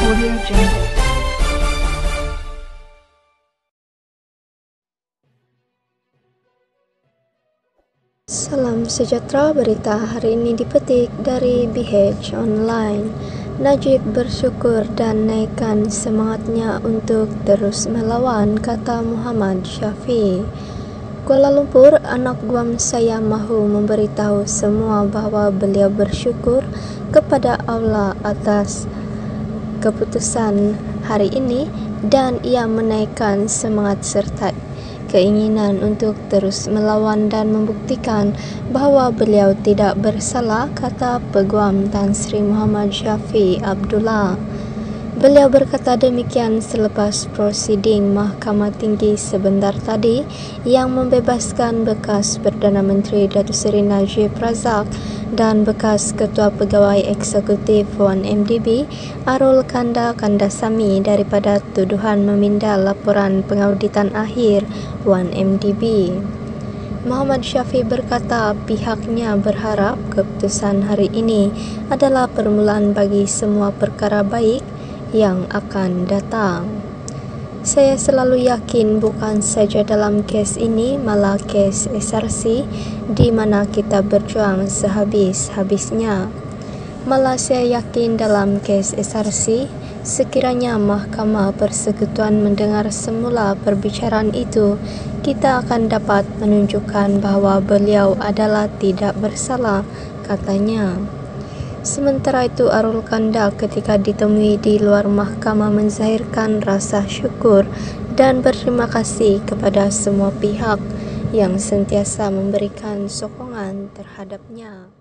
Audio Jungle. Salam sejahtera, berita hari ini dipetik dari BH Online. Najib bersyukur dan naikkan semangatnya untuk terus melawan, kata Muhammad Syafiee. Kuala Lumpur, anak guam saya mahu memberitahu semua bahawa beliau bersyukur kepada Allah atas keputusan hari ini dan ia menaikkan semangat serta keinginan untuk terus melawan dan membuktikan bahawa beliau tidak bersalah, kata Peguam Tan Sri Muhammad Syafiee Abdullah. Beliau berkata demikian selepas prosiding Mahkamah Tinggi sebentar tadi yang membebaskan bekas Perdana Menteri Datuk Seri Najib Razak dan bekas Ketua Pegawai Eksekutif Wan MDB Arul Kanda Kandasamy daripada tuduhan meminda laporan pengauditan akhir Wan MDB. Muhammad Syafiee berkata pihaknya berharap keputusan hari ini adalah permulaan bagi semua perkara baik yang akan datang. Saya selalu yakin bukan saja dalam kes ini, malah kes SRC di mana kita berjuang sehabis-habisnya. Malah saya yakin dalam kes SRC, sekiranya Mahkamah Persekutuan mendengar semula perbicaraan itu, kita akan dapat menunjukkan bahawa beliau adalah tidak bersalah, katanya. Sementara itu, Arul Kanda ketika ditemui di luar mahkamah menzahirkan rasa syukur dan berterima kasih kepada semua pihak yang sentiasa memberikan sokongan terhadapnya.